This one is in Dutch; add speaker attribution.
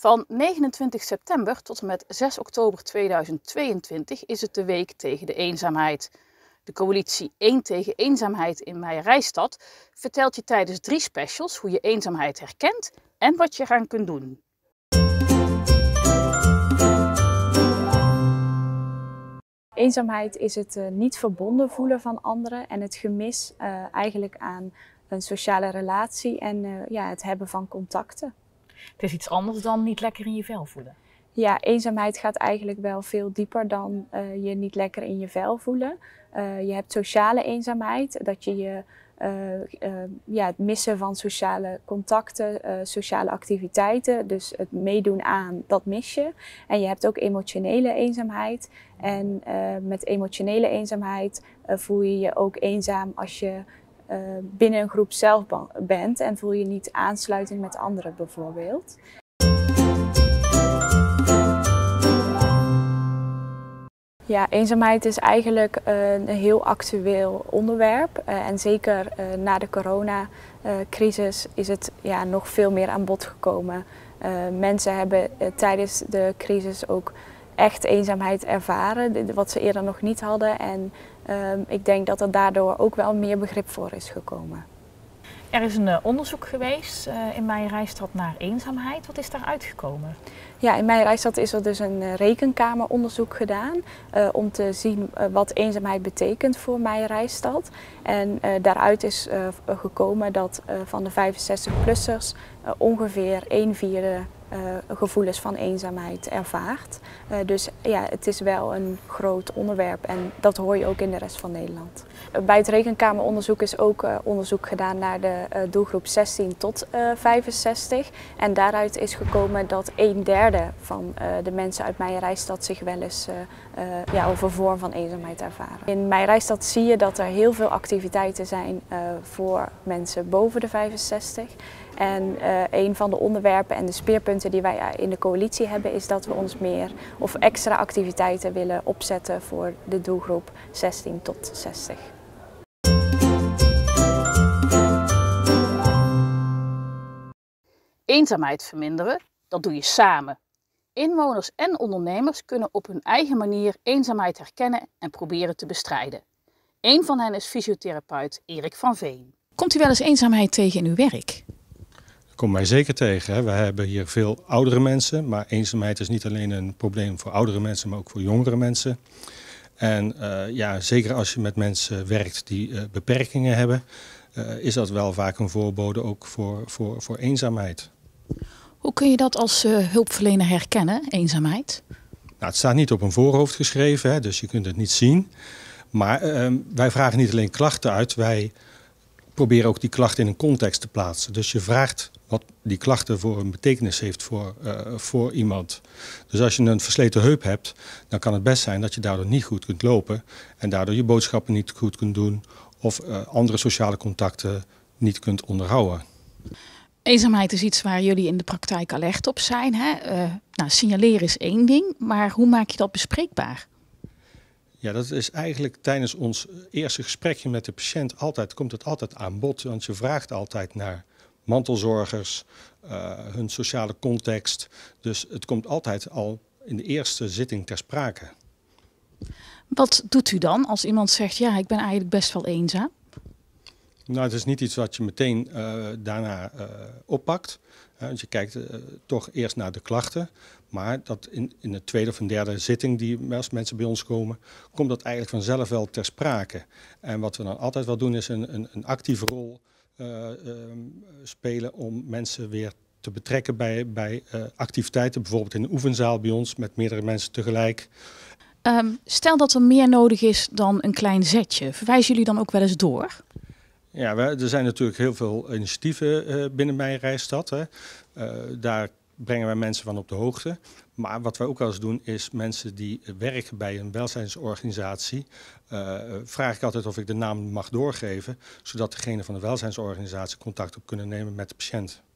Speaker 1: Van 29 september tot en met 6 oktober 2022 is het de week tegen de eenzaamheid. De coalitie 1 tegen eenzaamheid in Meijerijstad vertelt je tijdens 3 specials hoe je eenzaamheid herkent en wat je eraan kunt doen.
Speaker 2: Eenzaamheid is het niet verbonden voelen van anderen en het gemis eigenlijk aan een sociale relatie en het hebben van contacten.
Speaker 3: Het is iets anders dan niet lekker in je vel voelen.
Speaker 2: Ja, eenzaamheid gaat eigenlijk wel veel dieper dan je niet lekker in je vel voelen. Je hebt sociale eenzaamheid, dat je het missen van sociale contacten, sociale activiteiten, dus het meedoen aan, dat mis je. En je hebt ook emotionele eenzaamheid. En met emotionele eenzaamheid voel je je ook eenzaam als je binnen een groep zelf bent en voel je niet aansluiting met anderen bijvoorbeeld. Ja, eenzaamheid is eigenlijk een heel actueel onderwerp en zeker na de coronacrisis is het nog veel meer aan bod gekomen. Mensen hebben tijdens de crisis ook echt eenzaamheid ervaren, wat ze eerder nog niet hadden en ik denk dat er daardoor ook wel meer begrip voor is gekomen.
Speaker 3: Er is een onderzoek geweest in Meijerijstad naar eenzaamheid. Wat is daar uitgekomen?
Speaker 2: Ja, in Meijerijstad is er dus een rekenkameronderzoek gedaan om te zien wat eenzaamheid betekent voor Meijerijstad. En daaruit is gekomen dat van de 65-plussers ongeveer 1/4 gevoelens van eenzaamheid ervaart. Dus ja, het is wel een groot onderwerp en dat hoor je ook in de rest van Nederland. Bij het rekenkameronderzoek is ook onderzoek gedaan naar de doelgroep 16 tot 65. En daaruit is gekomen dat 1/3 van de mensen uit Meijerijstad zich wel eens over vorm van eenzaamheid ervaren. In Meijerijstad zie je dat er heel veel activiteiten zijn voor mensen boven de 65. En een van de onderwerpen en de speerpunten die wij in de coalitie hebben is dat we ons meer of extra activiteiten willen opzetten voor de doelgroep 16 tot 60.
Speaker 1: Eenzaamheid verminderen, dat doe je samen. Inwoners en ondernemers kunnen op hun eigen manier eenzaamheid herkennen en proberen te bestrijden. Eén van hen is fysiotherapeut Erik van Veen.
Speaker 4: Komt u wel eens eenzaamheid tegen in uw werk?
Speaker 5: Dat komt mij zeker tegen. Hè. We hebben hier veel oudere mensen, maar eenzaamheid is niet alleen een probleem voor oudere mensen, maar ook voor jongere mensen. En zeker als je met mensen werkt die beperkingen hebben, is dat wel vaak een voorbode ook voor eenzaamheid.
Speaker 4: Hoe kun je dat als hulpverlener herkennen, eenzaamheid?
Speaker 5: Nou, het staat niet op een voorhoofd geschreven, hè, dus je kunt het niet zien. Maar wij vragen niet alleen klachten uit, wij proberen ook die klachten in een context te plaatsen. Dus je vraagt wat die klachten voor een betekenis heeft voor iemand. Dus als je een versleten heup hebt, dan kan het best zijn dat je daardoor niet goed kunt lopen en daardoor je boodschappen niet goed kunt doen of andere sociale contacten niet kunt onderhouden.
Speaker 4: Eenzaamheid is iets waar jullie in de praktijk alert op zijn. Hè? Signaleren is één ding, maar hoe maak je dat bespreekbaar?
Speaker 5: Ja, dat is eigenlijk tijdens ons eerste gesprekje met de patiënt komt het altijd aan bod. Want je vraagt altijd naar mantelzorgers, hun sociale context. Dus het komt altijd al in de eerste zitting ter sprake.
Speaker 4: Wat doet u dan als iemand zegt, ja, ik ben eigenlijk best wel eenzaam?
Speaker 5: Nou, het is niet iets wat je meteen daarna oppakt. Want je kijkt toch eerst naar de klachten. Maar dat in de tweede of een derde zitting die als mensen bij ons komen, komt dat eigenlijk vanzelf wel ter sprake. En wat we dan altijd wel doen is een actieve rol spelen om mensen weer te betrekken bij activiteiten. Bijvoorbeeld in een oefenzaal bij ons met meerdere mensen tegelijk.
Speaker 4: Stel dat er meer nodig is dan een klein zetje. Verwijzen jullie dan ook wel eens door?
Speaker 5: Ja, er zijn natuurlijk heel veel initiatieven binnen Meijerijstad. Hè. Daar brengen wij mensen van op de hoogte. Maar wat wij ook wel eens doen is mensen die werken bij een welzijnsorganisatie. Vraag ik altijd of ik de naam mag doorgeven, zodat degene van de welzijnsorganisatie contact op kunnen nemen met de patiënt.